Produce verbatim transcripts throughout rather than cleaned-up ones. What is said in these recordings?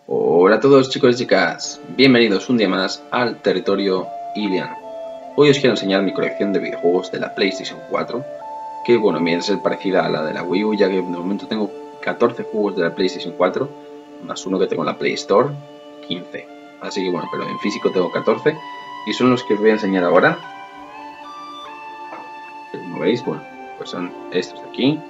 Hola a todos chicos y chicas, bienvenidos un día más al territorio Ilian. Hoy os quiero enseñar mi colección de videojuegos de la PlayStation cuatro, que bueno, viene a ser parecida a la de la Wii U, ya que de momento tengo catorce juegos de la PlayStation cuatro, más uno que tengo en la Play Store, quince. Así que bueno, pero en físico tengo catorce, y son los que os voy a enseñar ahora. Como veis, bueno, pues son estos de aquí.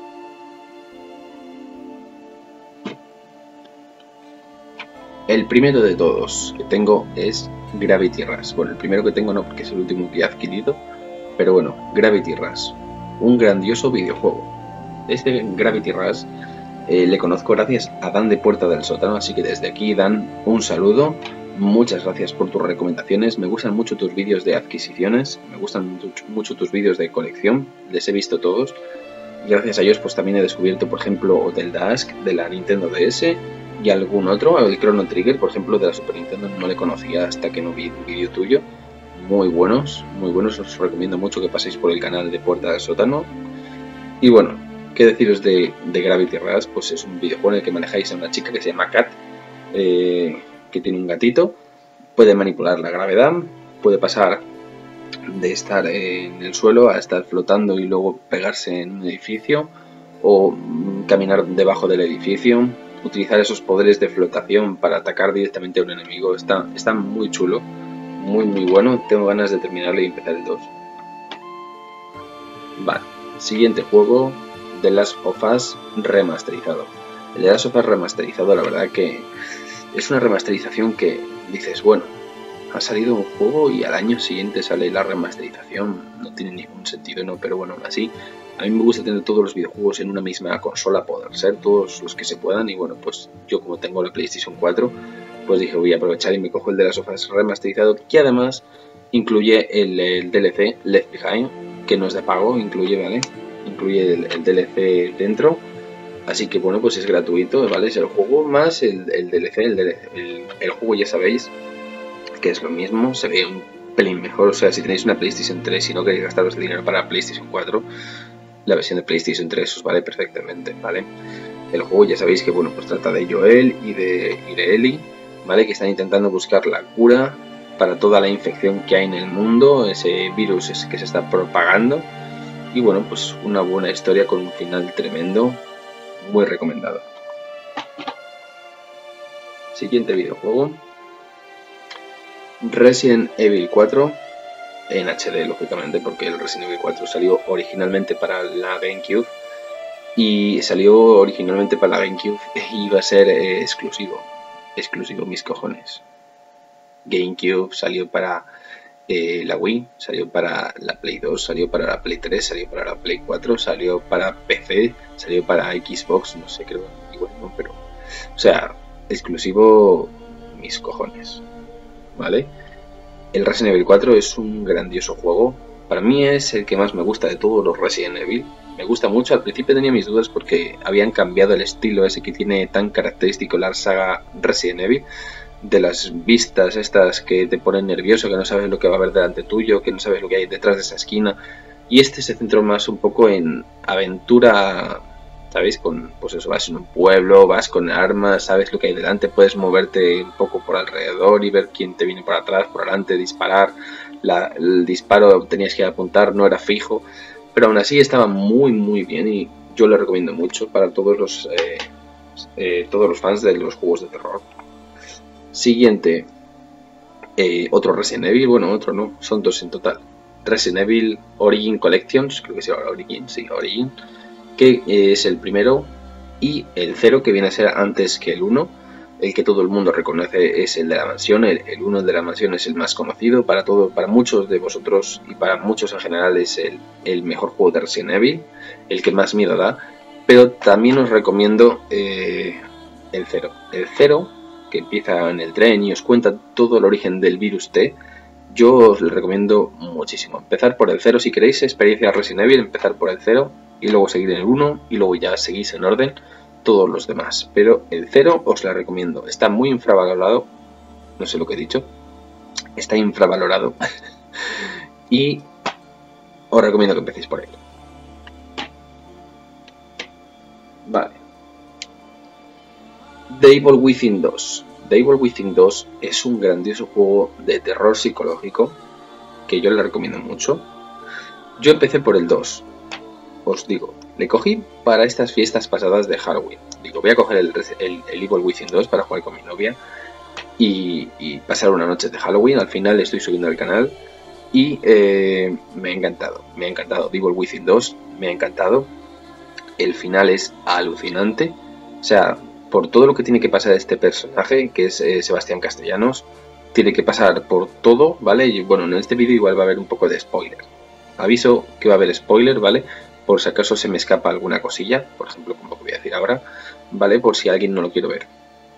El primero de todos que tengo es Gravity Rush. Bueno, el primero que tengo no, porque es el último que he adquirido, pero bueno, Gravity Rush, un grandioso videojuego. Este Gravity Rush eh, le conozco gracias a Dan de Puerta del Sótano, así que desde aquí, Dan, un saludo. Muchas gracias por tus recomendaciones, me gustan mucho tus vídeos de adquisiciones, me gustan mucho, mucho tus vídeos de colección, les he visto todos. Y gracias a ellos pues también he descubierto, por ejemplo, Hotel Dusk de la Nintendo D S y algún otro, el Chrono Trigger, por ejemplo, de la Super Nintendo, no le conocía hasta que no vi un vídeo tuyo. Muy buenos, muy buenos, os recomiendo mucho que paséis por el canal de Puerta del Sótano. Y bueno, qué deciros de, de Gravity Rush, pues es un videojuego en el que manejáis a una chica que se llama Kat, eh, que tiene un gatito, puede manipular la gravedad, puede pasar de estar en el suelo a estar flotando y luego pegarse en un edificio, o caminar debajo del edificio, utilizar esos poderes de flotación para atacar directamente a un enemigo. Está, está muy chulo, muy muy bueno, tengo ganas de terminarlo y empezar el dos. Vale, siguiente juego, The Last of Us remasterizado. El The Last of Us remasterizado, la verdad que es una remasterización que dices, bueno, ha salido un juego y al año siguiente sale la remasterización, no tiene ningún sentido, no, pero bueno, aún así, a mí me gusta tener todos los videojuegos en una misma consola, poder ser todos los que se puedan, y bueno, pues yo como tengo la PlayStation cuatro, pues dije voy a aprovechar y me cojo el de las sofás remasterizado, que además incluye el, el D L C Left Behind, que no es de pago, incluye, ¿vale? Incluye el, el D L C dentro. Así que bueno, pues es gratuito, ¿vale? Es el juego más el, el D L C, el, D L C, el, el juego ya sabéis que es lo mismo, se ve un pelín mejor, o sea, si tenéis una PlayStation tres y no queréis gastaros el dinero para PlayStation cuatro, la versión de PlayStation tres os vale perfectamente, ¿vale? El juego ya sabéis que, bueno, pues trata de Joel y de, y de Ellie, ¿vale? Que están intentando buscar la cura para toda la infección que hay en el mundo, ese virus que se está propagando, y bueno, pues una buena historia con un final tremendo, muy recomendado. Siguiente videojuego, Resident Evil cuatro en H D, lógicamente, porque el Resident Evil cuatro salió originalmente para la GameCube y salió originalmente para la GameCube y iba a ser eh, exclusivo, exclusivo mis cojones. GameCube salió para eh, la Wii, salió para la Play dos, salió para la Play tres, salió para la Play cuatro, salió para P C, salió para Xbox, no sé, creo, igual no, pero, o sea, exclusivo mis cojones. ¿Vale? El Resident Evil cuatro es un grandioso juego. Para mí es el que más me gusta de todos los Resident Evil. Me gusta mucho. Al principio tenía mis dudas porque habían cambiado el estilo ese que tiene tan característico la saga Resident Evil. De las vistas estas que te ponen nervioso, que no sabes lo que va a haber delante tuyo, que no sabes lo que hay detrás de esa esquina. Y este se centró más un poco en aventura, ¿sabéis? Con, pues eso, vas en un pueblo, vas con armas, sabes lo que hay delante, puedes moverte un poco por alrededor y ver quién te viene por atrás, por delante, disparar. La, el disparo tenías que apuntar, no era fijo, pero aún así estaba muy muy bien y yo lo recomiendo mucho para todos los eh, eh, todos los fans de los juegos de terror. Siguiente, eh, otro Resident Evil, bueno, otro no, son dos en total. Resident Evil Origin Collections, creo que se llama Origin, sí, Origin, que es el primero, y el cero, que viene a ser antes que el uno. El que todo el mundo reconoce es el de la mansión, el, el uno de la mansión es el más conocido para todo, para muchos de vosotros y para muchos en general es el, el mejor juego de Resident Evil, el que más miedo da, pero también os recomiendo eh, el cero. El cero, que empieza en el tren y os cuenta todo el origen del virus T. Yo os lo recomiendo muchísimo. Empezar por el cero si queréis experiencia Resident Evil, empezar por el cero y luego seguir en el uno y luego ya seguís en orden todos los demás. Pero el cero os la recomiendo. Está muy infravalorado. No sé lo que he dicho. Está infravalorado. Y os recomiendo que empecéis por él. Vale. The Evil Within dos. The Evil Within dos es un grandioso juego de terror psicológico que yo le recomiendo mucho. Yo empecé por el dos, os digo, le cogí para estas fiestas pasadas de Halloween. Digo, voy a coger el, el, el Evil Within dos para jugar con mi novia y, y pasar una noche de Halloween. Al final le estoy subiendo al canal y eh, me ha encantado, me ha encantado. The Evil Within dos me ha encantado. El final es alucinante, o sea, por todo lo que tiene que pasar este personaje, que es eh, Sebastián Castellanos, tiene que pasar por todo, ¿vale? Y bueno, en este vídeo igual va a haber un poco de spoiler. Aviso que va a haber spoiler, ¿vale? Por si acaso se me escapa alguna cosilla, por ejemplo, como voy a decir ahora, ¿vale? Por si alguien no lo quiere ver.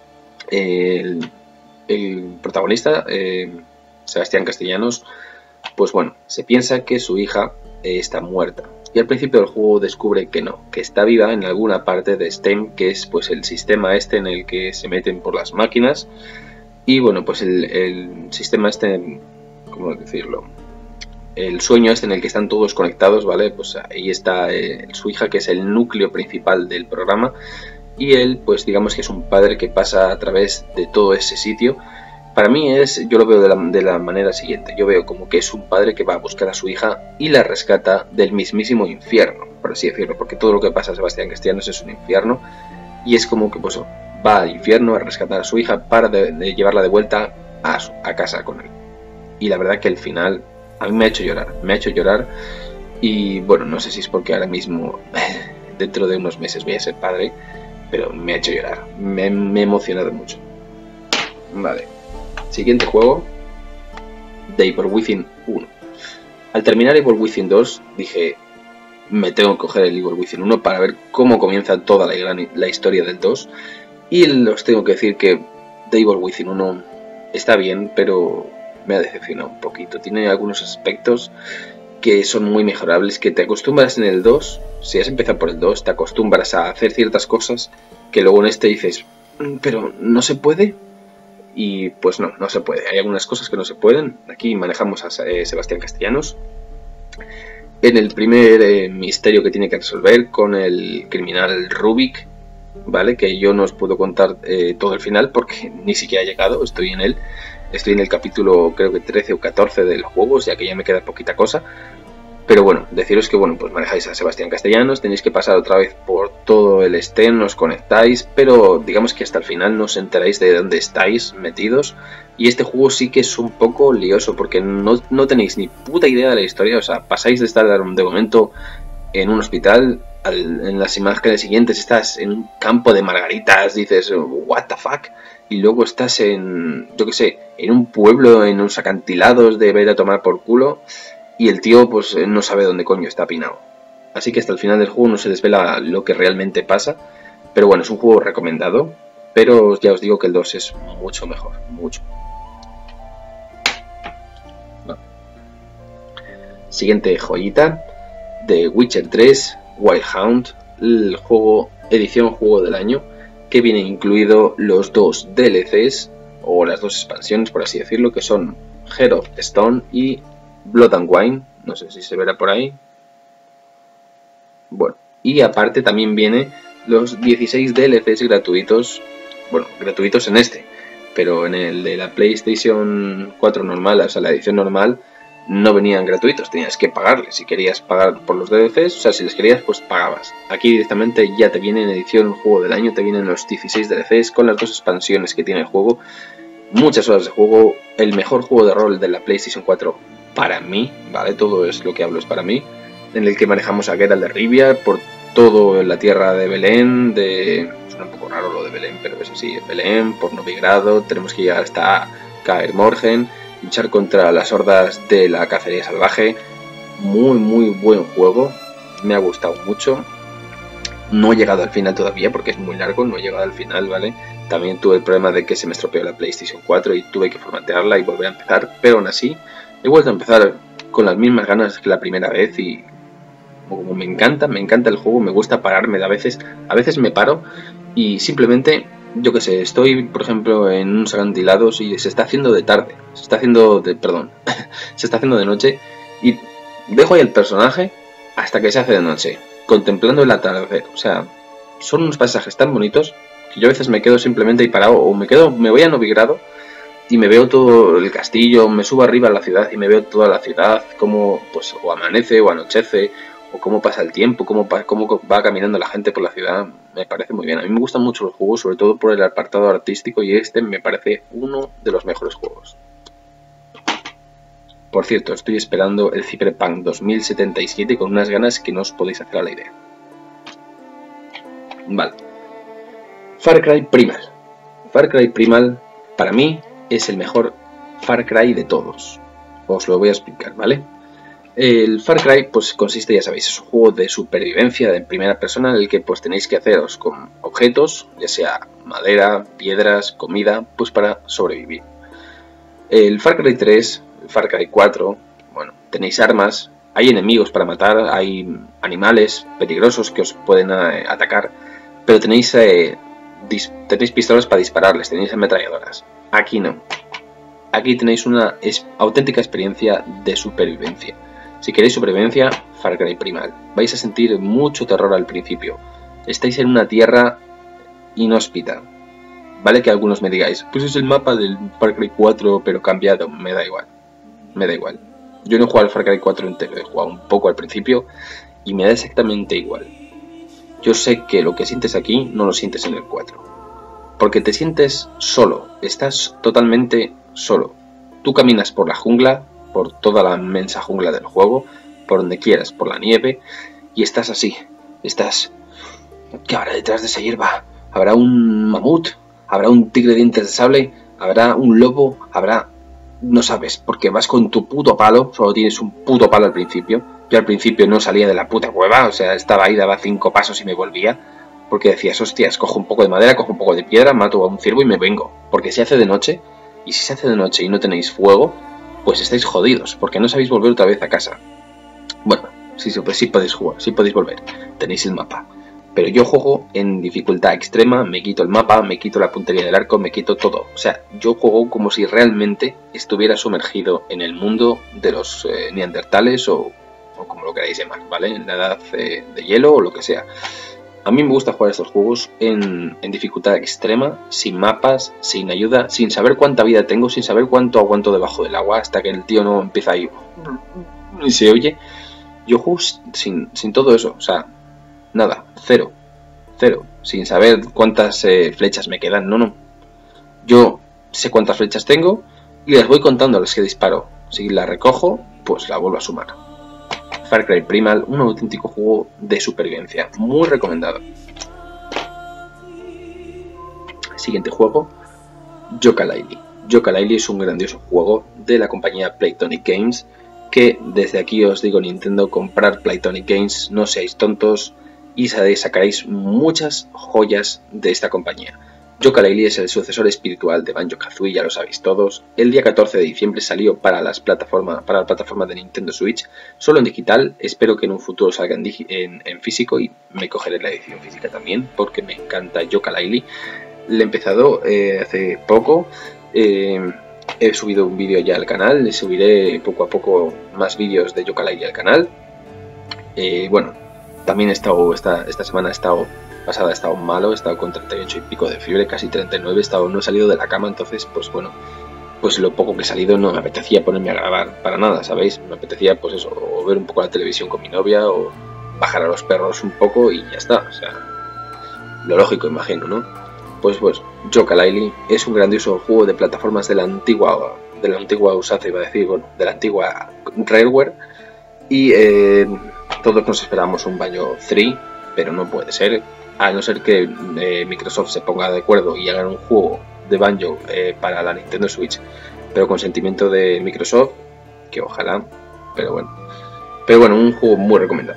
El, el protagonista, eh, Sebastián Castellanos, pues bueno, se piensa que su hija eh, está muerta. Y al principio del juego descubre que no, que está viva en alguna parte de STEM, que es pues el sistema este en el que se meten por las máquinas. Y bueno, pues el, el sistema este, ¿cómo decirlo? El sueño este en el que están todos conectados, ¿vale? Pues ahí está eh, su hija, que es el núcleo principal del programa. Y él, pues digamos que es un padre que pasa a través de todo ese sitio. Para mí es, yo lo veo de la, de la manera siguiente. Yo veo como que es un padre que va a buscar a su hija y la rescata del mismísimo infierno, por así decirlo. Porque todo lo que pasa a Sebastián Castellanos es un infierno. Y es como que pues va al infierno a rescatar a su hija para de, de llevarla de vuelta a, su, a casa con él. Y la verdad que el final a mí me ha hecho llorar. Me ha hecho llorar. Y bueno, no sé si es porque ahora mismo, dentro de unos meses voy a ser padre. Pero me ha hecho llorar. Me, me he emocionado mucho. Vale. Siguiente juego, The Evil Within uno. Al terminar Evil Within dos dije, me tengo que coger el Evil Within uno para ver cómo comienza toda la, gran, la historia del dos. Y os tengo que decir que The Evil Within uno está bien, pero me ha decepcionado un poquito. Tiene algunos aspectos que son muy mejorables, que te acostumbras en el dos, si has empezado por el dos, te acostumbras a hacer ciertas cosas que luego en este dices, pero no se puede. Y pues no, no se puede. Hay algunas cosas que no se pueden. Aquí manejamos a eh, Sebastián Castellanos en el primer eh, misterio que tiene que resolver con el criminal Rubik, ¿vale? Que yo no os puedo contar eh, todo el final porque ni siquiera he llegado, estoy en él. Estoy en el capítulo creo que trece o catorce del juego, o sea que ya me queda poquita cosa. Pero bueno, deciros que bueno, pues manejáis a Sebastián Castellanos, tenéis que pasar otra vez por todo el STEM, os conectáis, pero digamos que hasta el final no os enteráis de dónde estáis metidos. Y este juego sí que es un poco lioso, porque no, no tenéis ni puta idea de la historia, o sea, pasáis de estar de momento en un hospital, al, en las imágenes siguientes estás en un campo de margaritas, dices, what the fuck, y luego estás en, yo qué sé, en un pueblo, en unos acantilados de ver a tomar por culo. Y el tío pues no sabe dónde coño está pinado. Así que hasta el final del juego no se desvela lo que realmente pasa. Pero bueno, es un juego recomendado. Pero ya os digo que el dos es mucho mejor. Mucho. No. Siguiente joyita. The Witcher tres Wild Hunt. El juego, edición juego del año. Que viene incluido los dos D L Cs. O las dos expansiones por así decirlo. Que son Heart of Stone y Blood and Wine, no sé si se verá por ahí. Bueno, y aparte también viene los dieciséis D L Cs gratuitos, bueno, gratuitos en este, pero en el de la PlayStation cuatro normal, o sea, la edición normal, no venían gratuitos, tenías que pagarles. Si querías pagar por los D L Cs, o sea, si les querías, pues pagabas. Aquí directamente ya te viene en edición juego del año, te vienen los dieciséis D L Cs con las dos expansiones que tiene el juego, muchas horas de juego, el mejor juego de rol de la PlayStation cuatro. Para mí, ¿vale? Todo es lo que hablo es para mí, en el que manejamos a Geralt de Rivia por toda la tierra de Belén, de... suena un poco raro lo de Belén, pero es así, Belén, por Novigrado, tenemos que llegar hasta Kaer Morhen, luchar contra las hordas de la cacería salvaje. Muy, muy buen juego, me ha gustado mucho. No he llegado al final todavía porque es muy largo, no he llegado al final, ¿vale? También tuve el problema de que se me estropeó la PlayStation cuatro y tuve que formatearla y volver a empezar, pero aún así he vuelto a empezar con las mismas ganas que la primera vez y como me encanta, me encanta el juego, me gusta pararme de a veces, a veces me paro y simplemente, yo que sé, estoy por ejemplo en unos acantilados y se está haciendo de tarde, se está haciendo de, perdón, se está haciendo de noche y dejo ahí el personaje hasta que se hace de noche, contemplando el atardecer, o sea, son unos paisajes tan bonitos Que yo a veces me quedo simplemente ahí parado, o me quedo, me voy a Novigrado y me veo todo el castillo, me subo arriba a la ciudad y me veo toda la ciudad, cómo pues o amanece o anochece, o cómo pasa el tiempo, cómo, cómo va caminando la gente por la ciudad. Me parece muy bien. A mí me gustan mucho los juegos, sobre todo por el apartado artístico, y este me parece uno de los mejores juegos. Por cierto, estoy esperando el Cyberpunk dos mil setenta y siete con unas ganas que no os podéis hacer a la idea. Vale. Far Cry Primal. Far Cry Primal, para mí, es el mejor Far Cry de todos. Os lo voy a explicar, ¿vale? El Far Cry, pues consiste, ya sabéis, es un juego de supervivencia en primera persona en el que pues tenéis que haceros con objetos, ya sea madera, piedras, comida, pues para sobrevivir. El Far Cry tres, el Far Cry cuatro, bueno, tenéis armas, hay enemigos para matar, hay animales peligrosos que os pueden eh, atacar, pero tenéis, eh, tenéis pistolas para dispararles, tenéis ametralladoras. Aquí no. Aquí tenéis una es, auténtica experiencia de supervivencia. Si queréis supervivencia, Far Cry Primal. Vais a sentir mucho terror al principio. Estáis en una tierra inhóspita. Vale que algunos me digáis, pues es el mapa del Far Cry cuatro pero cambiado. Me da igual. Me da igual. Yo no he jugado al Far Cry cuatro entero, he jugado un poco al principio y me da exactamente igual. Yo sé que lo que sientes aquí no lo sientes en el cuatro. Porque te sientes solo. Estás totalmente solo. Tú caminas por la jungla, por toda la inmensa jungla del juego, por donde quieras, por la nieve, y estás así, estás... ¿Qué habrá detrás de esa hierba? ¿Habrá un mamut? ¿Habrá un tigre de dientes de sable? ¿Habrá un lobo? ¿Habrá...? No sabes, porque vas con tu puto palo, solo tienes un puto palo al principio. Yo al principio no salía de la puta cueva, o sea, estaba ahí, daba cinco pasos y me volvía, porque decías, hostias, cojo un poco de madera, cojo un poco de piedra, mato a un ciervo y me vengo. Porque si hace de noche, y si se hace de noche y no tenéis fuego, pues estáis jodidos, porque no sabéis volver otra vez a casa. Bueno, sí, pues sí podéis jugar, sí podéis volver, tenéis el mapa. Pero yo juego en dificultad extrema, me quito el mapa, me quito la puntería del arco, me quito todo. O sea, yo juego como si realmente estuviera sumergido en el mundo de los eh, neandertales o, o como lo queráis llamar, ¿vale? En la edad eh, de hielo o lo que sea. A mí me gusta jugar estos juegos en, en dificultad extrema, sin mapas, sin ayuda, sin saber cuánta vida tengo, sin saber cuánto aguanto debajo del agua, hasta que el tío no empieza ahí y se oye. Yo juego sin, sin todo eso, o sea, nada, cero, cero, sin saber cuántas eh, flechas me quedan, no, no. Yo sé cuántas flechas tengo y las voy contando a las que disparo. Si la recojo, pues la vuelvo a sumar. Far Cry Primal, un auténtico juego de supervivencia, muy recomendado. Siguiente juego, Yooka-Laylee. Yooka-Laylee es un grandioso juego de la compañía Playtonic Games, que desde aquí os digo, Nintendo, comprar Playtonic Games, no seáis tontos y sacaréis muchas joyas de esta compañía. Yooka-Laylee es el sucesor espiritual de Banjo-Kazooie, ya lo sabéis todos. El día catorce de diciembre salió para, las plataforma, para la plataforma de Nintendo Switch, solo en digital. Espero que en un futuro salga en, en, en físico y me cogeré la edición física también, porque me encanta Yooka-Laylee. Le he empezado eh, hace poco, eh, he subido un vídeo ya al canal, le subiré poco a poco más vídeos de Yooka-Laylee al canal. Eh, bueno, también he estado, esta, esta semana he estado... pasada he estado malo, he estado con treinta y ocho y pico de fiebre, casi treinta y nueve, he estado, no he salido de la cama, entonces pues bueno, pues lo poco que he salido no me apetecía ponerme a grabar para nada, ¿sabéis? Me apetecía pues eso, o ver un poco la televisión con mi novia, o bajar a los perros un poco y ya está, o sea, lo lógico imagino, ¿no? Pues pues, Yooka-Laylee es un grandioso juego de plataformas de la antigua, de la antigua usanza, iba a decir, bueno, de la antigua Rareware, y eh, todos nos esperamos un Banjo tres, pero no puede ser. A no ser que eh, Microsoft se ponga de acuerdo y hagan un juego de Banjo eh, para la Nintendo Switch, pero con sentimiento de Microsoft, que ojalá, pero bueno. Pero bueno, un juego muy recomendado.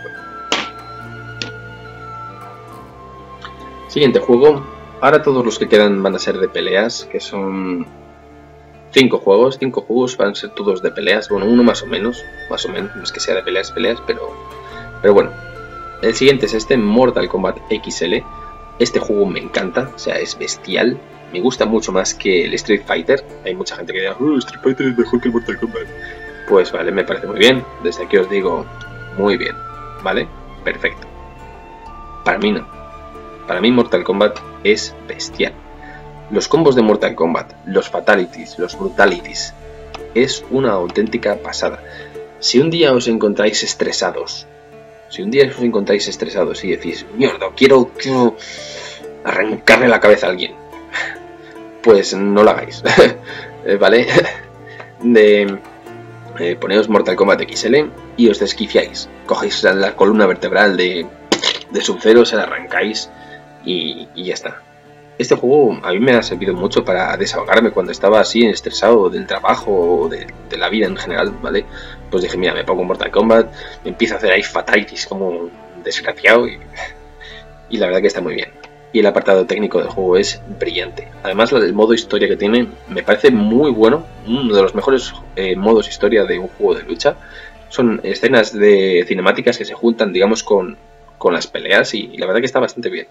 Siguiente juego. Ahora todos los que quedan van a ser de peleas, que son cinco juegos. Cinco juegos van a ser todos de peleas. Bueno, uno más o menos, más o menos, no es que sea de peleas, peleas, pero, pero bueno. El siguiente es este, Mortal Kombat X L. Este juego me encanta, o sea, es bestial. Me gusta mucho más que el Street Fighter. Hay mucha gente que dice, oh, Street Fighter es mejor que el Mortal Kombat. Pues vale, me parece muy bien. Desde aquí os digo, muy bien, ¿vale? Perfecto. Para mí no. Para mí Mortal Kombat es bestial. Los combos de Mortal Kombat, los fatalities, los brutalities, es una auténtica pasada. Si un día os encontráis estresados, si un día os encontráis estresados y decís, mierda, quiero, quiero arrancarle la cabeza a alguien, pues no lo hagáis, ¿vale? De, eh, poneos Mortal Kombat X L y os desquiciáis, cogéis la columna vertebral de, de Sub-Zero, se la arrancáis y, y ya está. Este juego a mí me ha servido mucho para desahogarme cuando estaba así estresado del trabajo o de, de la vida en general, ¿vale? Pues dije, mira, me pongo Mortal Kombat, me empiezo a hacer ahí fatalities como un desgraciado y, y la verdad que está muy bien. Y el apartado técnico del juego es brillante. Además, el modo historia que tiene me parece muy bueno, uno de los mejores eh, modos historia de un juego de lucha. Son escenas de cinemáticas que se juntan, digamos, con, con las peleas y, y la verdad que está bastante bien.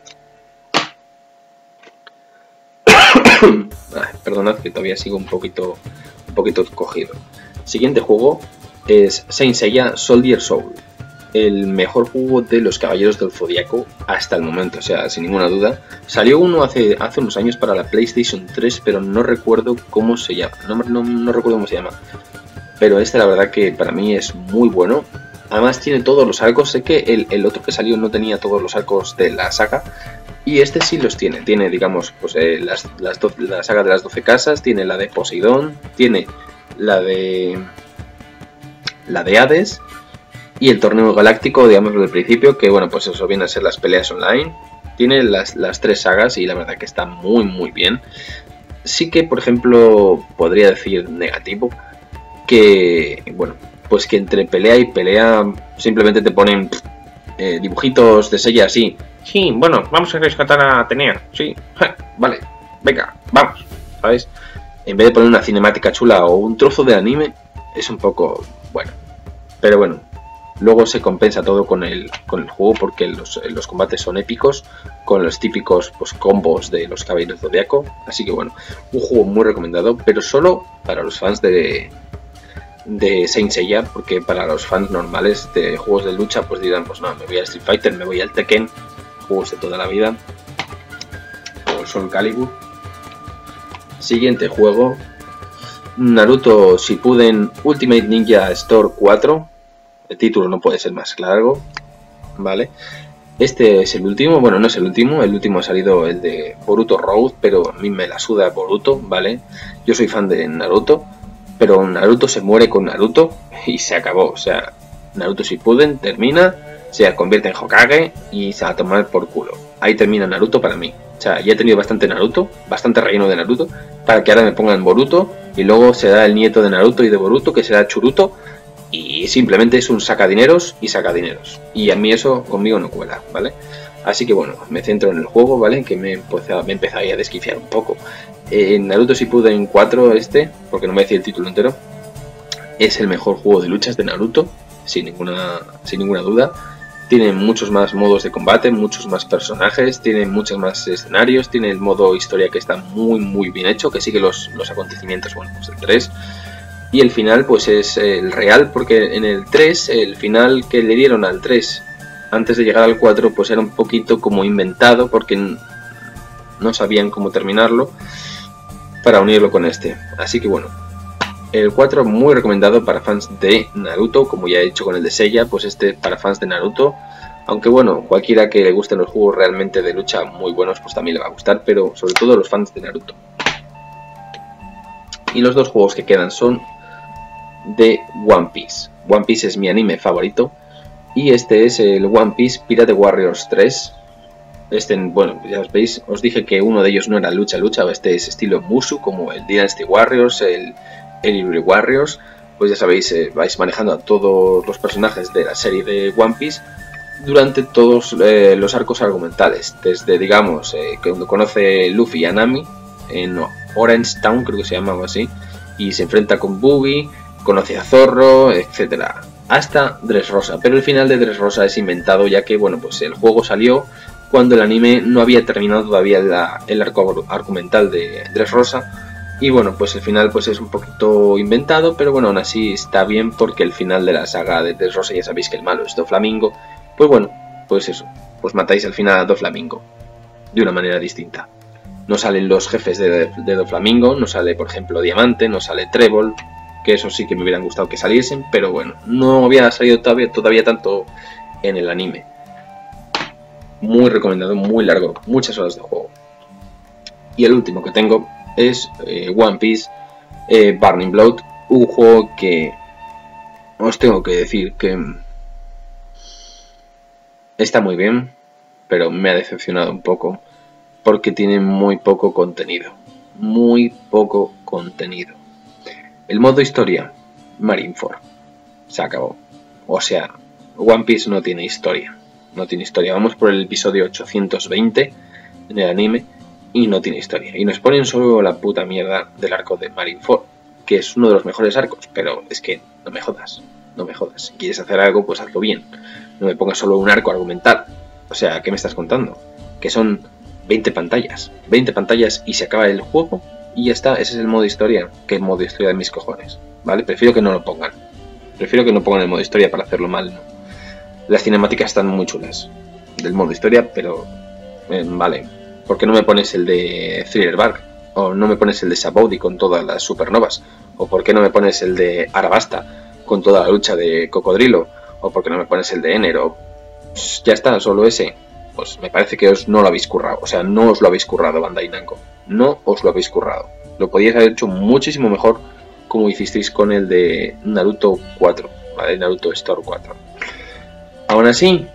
Ay, perdonad que todavía sigo un poquito, un poquito cogido. Siguiente juego es Saint Seiya Soldier Soul, el mejor juego de los Caballeros del Zodiaco hasta el momento, o sea, sin ninguna duda. Salió uno hace, hace unos años para la PlayStation tres, pero no recuerdo cómo se llama, no, no, no recuerdo cómo se llama. Pero este la verdad que para mí es muy bueno. Además tiene todos los arcos, sé que el, el otro que salió no tenía todos los arcos de la saga. Y este sí los tiene, tiene digamos pues eh, las, las do, la saga de las doce casas, tiene la de Poseidón, tiene la de la de Hades y el torneo galáctico, digamos del principio, que bueno pues eso viene a ser las peleas online. Tiene las, las tres sagas y la verdad que está muy muy bien. Sí que por ejemplo podría decir negativo, que bueno pues que entre pelea y pelea simplemente te ponen eh, dibujitos de Seiya así. Sí, bueno, vamos a rescatar a Atenea, sí, vale, venga, vamos, ¿sabes? En vez de poner una cinemática chula o un trozo de anime, es un poco, bueno, pero bueno, luego se compensa todo con el, con el juego porque los, los combates son épicos, con los típicos pues, combos de los Caballeros del Zodiaco, así que bueno, un juego muy recomendado, pero solo para los fans de... de Saint Seiya, porque para los fans normales de juegos de lucha pues dirán, pues no, me voy a Street Fighter, me voy al Tekken, juegos de toda la vida, o Soul Calibur. Siguiente juego, Naruto Shippuden Ultimate Ninja Storm cuatro, el título no puede ser más largo, ¿vale? Este es el último, bueno no es el último, el último ha salido el de Boruto Road, pero a mí me la suda Boruto, ¿vale? Yo soy fan de Naruto, pero Naruto se muere con Naruto y se acabó, o sea, Naruto Shippuden termina, se convierte en Hokage y se va a tomar por culo. Ahí termina Naruto para mí. O sea, ya he tenido bastante Naruto, bastante relleno de Naruto, para que ahora me pongan Boruto y luego será el nieto de Naruto y de Boruto, que será Churuto, y simplemente es un sacadineros y sacadineros. Y a mí eso conmigo no cuela, ¿vale? Así que bueno, me centro en el juego, ¿vale? Que me empezó, me empezó ahí a desquiciar un poco. Eh, Naruto Shippuden cuatro este, porque no me decía el título entero, es el mejor juego de luchas de Naruto, sin ninguna, sin ninguna duda. Tiene muchos más modos de combate, muchos más personajes, tiene muchos más escenarios, tiene el modo historia que está muy muy bien hecho, que sigue los, los acontecimientos, bueno, pues del tres. Y el final pues es el real, porque en el tres, el final que le dieron al tres antes de llegar al cuatro, pues era un poquito como inventado, porque no sabían cómo terminarlo para unirlo con este. Así que bueno, el cuatro muy recomendado para fans de Naruto, como ya he dicho con el de Seiya, pues este para fans de Naruto. Aunque bueno, cualquiera que le gusten los juegos realmente de lucha muy buenos, pues también le va a gustar, pero sobre todo los fans de Naruto. Y los dos juegos que quedan son de One Piece. One Piece es mi anime favorito. Y este es el One Piece Pirate Warriors tres. Este, bueno, ya os veis, os dije que uno de ellos no era lucha lucha, este es estilo Musou, como el Dynasty Warriors, el Elite Warriors. Pues ya sabéis, eh, vais manejando a todos los personajes de la serie de One Piece durante todos eh, los arcos argumentales, desde, digamos, eh, cuando conoce Luffy a Nami en Orange Town, creo que se llamaba así, y se enfrenta con Buggy, conoce a Zorro, etcétera, hasta Dressrosa. Pero el final de Dressrosa es inventado, ya que, bueno, pues el juego salió cuando el anime no había terminado todavía la, el arco argumental de Dressrosa. Y bueno, pues el final pues es un poquito inventado, pero bueno, aún así está bien, porque el final de la saga de Dressrosa ya sabéis que el malo es Doflamingo. Pues bueno, pues eso, pues matáis al final a Doflamingo. de una manera distinta. No salen los jefes de, de Doflamingo, no sale por ejemplo Diamante, no sale Trébol, que eso sí que me hubieran gustado que saliesen, pero bueno, no había salido todavía, todavía tanto en el anime. Muy recomendado, muy largo, muchas horas de juego. Y el último que tengo es eh, One Piece eh, Burning Blood, un juego que os tengo que decir que está muy bien, pero me ha decepcionado un poco porque tiene muy poco contenido, muy poco contenido. El modo historia, Marineford, se acabó. O sea, One Piece no tiene historia, no tiene historia. Vamos por el episodio ochocientos veinte en el anime y no tiene historia. Y nos ponen solo la puta mierda del arco de Marineford, que es uno de los mejores arcos, pero es que no me jodas, no me jodas. Si quieres hacer algo, pues hazlo bien. No me pongas solo un arco argumental. O sea, ¿qué me estás contando? Que son veinte pantallas, veinte pantallas y se acaba el juego y ya está. Ese es el modo historia, que el modo historia de mis cojones, ¿vale? Prefiero que no lo pongan. Prefiero que no pongan el modo historia para hacerlo mal, ¿no? Las cinemáticas están muy chulas del modo historia, pero eh, vale. ¿Por qué no me pones el de Thriller Bark? O no me pones el de Sabaody con todas las supernovas. O ¿por qué no me pones el de Arabasta con toda la lucha de Cocodrilo? O ¿por qué no me pones el de Ener? O pues, ya está, solo ese. Pues me parece que os no lo habéis currado. O sea, no os lo habéis currado, Bandai Namco. No os lo habéis currado. Lo podíais haber hecho muchísimo mejor como hicisteis con el de Naruto cuatro, ¿vale? Naruto Store cuatro. Aún así,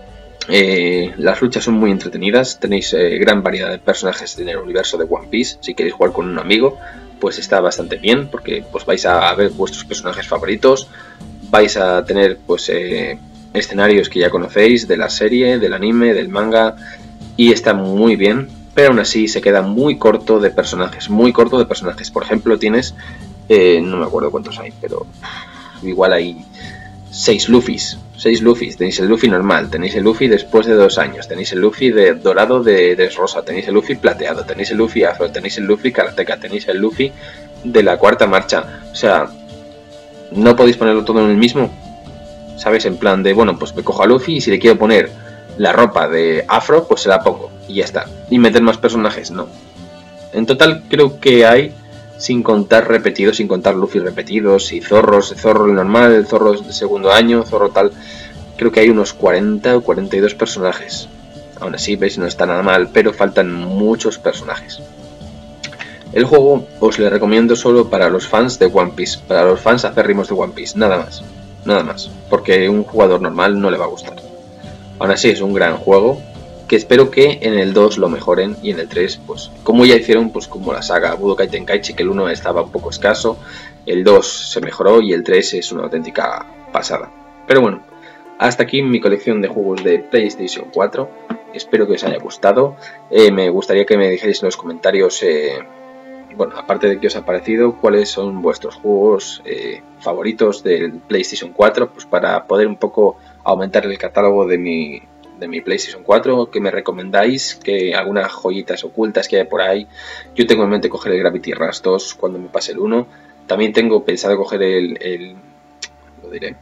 eh, las luchas son muy entretenidas. Tenéis eh, gran variedad de personajes en el universo de One Piece. Si queréis jugar con un amigo, pues está bastante bien, porque pues vais a ver vuestros personajes favoritos. Vais a tener pues eh, escenarios que ya conocéis de la serie, del anime, del manga, y está muy bien, pero aún así se queda muy corto de personajes, muy corto de personajes. Por ejemplo, tienes, eh, no me acuerdo cuántos hay, pero igual hay seis Luffys, seis Luffys. Tenéis el Luffy normal, tenéis el Luffy después de dos años, tenéis el Luffy de dorado de Dressrosa, tenéis el Luffy plateado, tenéis el Luffy afro, tenéis el Luffy karateka, tenéis el Luffy de la cuarta marcha. O sea, no podéis ponerlo todo en el mismo, ¿sabes? En plan de, bueno, pues me cojo a Luffy y si le quiero poner la ropa de afro, pues se la pongo y ya está. Y meter más personajes, no. En total creo que hay, sin contar repetidos, sin contar Luffy repetidos y zorros, zorro normal, el zorro de segundo año, zorro tal, creo que hay unos cuarenta o cuarenta y dos personajes. Aún así, veis, no está nada mal, pero faltan muchos personajes. El juego os le recomiendo solo para los fans de One Piece, para los fans acérrimos de One Piece, nada más, nada más, porque un jugador normal no le va a gustar. Aún así es un gran juego, que espero que en el dos lo mejoren y en el tres, pues como ya hicieron, pues como la saga Budokai Tenkaichi, que el uno estaba un poco escaso, el dos se mejoró y el tres es una auténtica pasada. Pero bueno, hasta aquí mi colección de juegos de PlayStation cuatro, espero que os haya gustado. Eh, me gustaría que me dijerais en los comentarios, eh, bueno, aparte de que os ha parecido, cuáles son vuestros juegos eh, favoritos del PlayStation cuatro, pues para poder un poco aumentar el catálogo de mi, de mi PlayStation cuatro, que me recomendáis, que algunas joyitas ocultas que hay por ahí. Yo tengo en mente coger el Gravity Rush dos cuando me pase el uno. También tengo pensado coger el, el lo diré,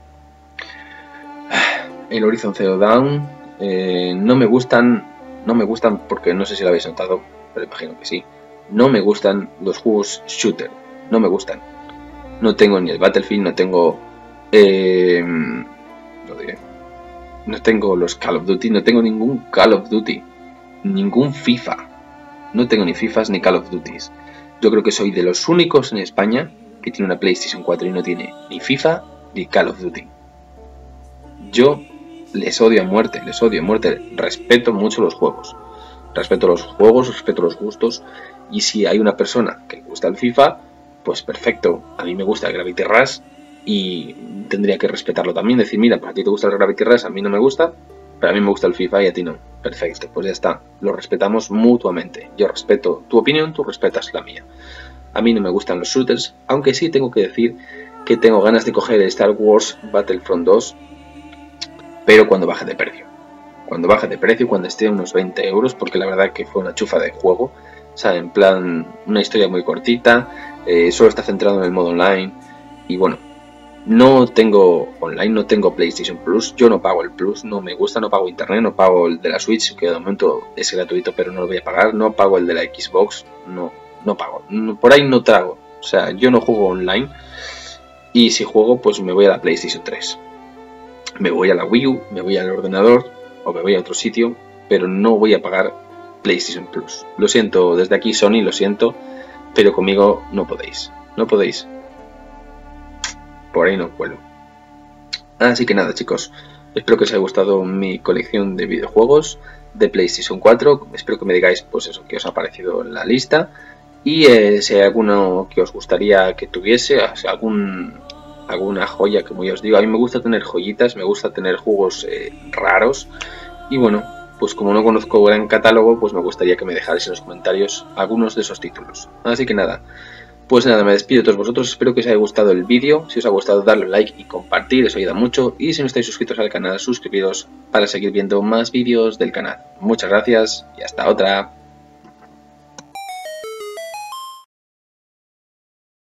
el Horizon Zero Dawn. Eh, no me gustan, no me gustan porque no sé si lo habéis notado, pero imagino que sí. No me gustan los juegos shooter, no me gustan. No tengo ni el Battlefield, no tengo, eh, lo diré, no tengo los Call of Duty, no tengo ningún Call of Duty, ningún FIFA. No tengo ni FIFAs ni Call of Duties. Yo creo que soy de los únicos en España que tiene una PlayStation cuatro y no tiene ni FIFA ni Call of Duty. Yo les odio a muerte, les odio a muerte. Respeto mucho los juegos. Respeto los juegos, respeto los gustos. Y si hay una persona que le gusta el FIFA, pues perfecto. A mí me gusta el Gravity Rush y tendría que respetarlo también. Decir, mira, pues a ti te gusta el Gravity Rush, a mí no me gusta, pero a mí me gusta el FIFA y a ti no. Perfecto, pues ya está. Lo respetamos mutuamente. Yo respeto tu opinión, tú respetas la mía. A mí no me gustan los shooters, aunque sí tengo que decir que tengo ganas de coger el Star Wars Battlefront dos, pero cuando baje de precio. Cuando baje de precio, cuando esté a unos veinte euros, porque la verdad que fue una chufa de juego. O sea, en plan, una historia muy cortita, eh, solo está centrado en el modo online. Y bueno, No tengo online, no tengo PlayStation Plus, yo no pago el Plus, no me gusta, no pago internet, no pago el de la Switch, que de momento es gratuito pero no lo voy a pagar, no pago el de la Xbox, no, no pago, por ahí no trago, o sea, yo no juego online y si juego pues me voy a la PlayStation tres, me voy a la Wii U, me voy al ordenador o me voy a otro sitio, pero no voy a pagar PlayStation Plus. Lo siento, desde aquí Sony, lo siento, pero conmigo no podéis, no podéis. Por ahí no cuelo. Así que nada, chicos, espero que os haya gustado mi colección de videojuegos de PlayStation cuatro. Espero que me digáis pues eso, que os ha parecido en la lista. Y eh, si hay alguno que os gustaría que tuviese, o sea, algún, alguna joya, como ya os digo, a mí me gusta tener joyitas, me gusta tener juegos eh, raros. Y bueno, pues como no conozco gran catálogo, pues me gustaría que me dejarais en los comentarios algunos de esos títulos. Así que nada. Pues nada, me despido de todos vosotros, espero que os haya gustado el vídeo, si os ha gustado darle un like y compartir, eso ayuda mucho, y si no estáis suscritos al canal, suscribiros para seguir viendo más vídeos del canal. Muchas gracias y hasta otra.